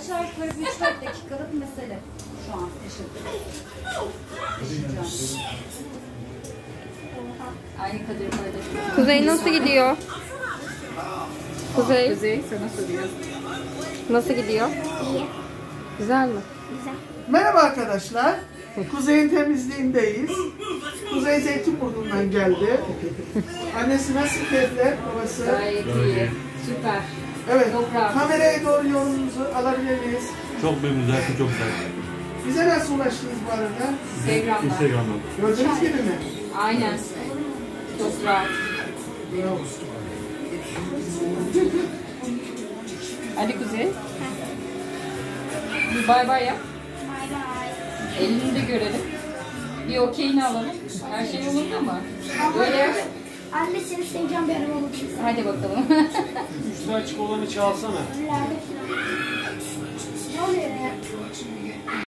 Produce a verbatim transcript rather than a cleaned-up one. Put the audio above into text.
Aşağı yukarı bir üç dört dakikalık mesele şu an taşıyacağım. Aynı Kadir paylaşıyor. Kuzey nasıl gidiyor? Kuzey. Kuzey sana soruyor. Nasıl gidiyor? İyi. Güzel mi? Güzel. Merhaba arkadaşlar. Kuzey'in temizliğindeyiz. Kuzey Zeytinburnu'ndan geldi. Annesi nasıl keyifler? Babası. Gayet iyi. Süper. Evet. Çok rahat. Kameraya doğru yorumunuzu alabilir miyiz? Çok memnunuz, her şey çok güzel. Bize nasıl ulaştınız bu arada? Instagram'da. Instagram'dan. Gördüğünüz gibi mi? Aynen. Çok rahat. Bravo. Hadi Kuzey. Bir bay bay yap. Bay bay. Elini de görelim. Bir okeyini alalım. Her şey yolunda mı? Böyle. Anne seni seveceğim bir araba bulacağız. Hadi bakalım. Üstü açık olanı çalsana. Nerede?